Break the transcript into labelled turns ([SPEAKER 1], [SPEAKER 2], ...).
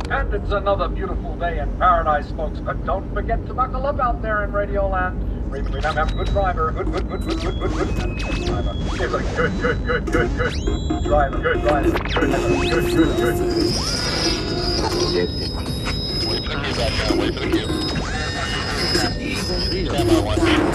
[SPEAKER 1] And it's another beautiful day in paradise, folks. But don't forget to buckle up out there in Radioland. Remember, good driver. Good driver. He's like, good driver. Good driver. Good.
[SPEAKER 2] Wait for the cue back now. Wait for the cue. Stand by 1.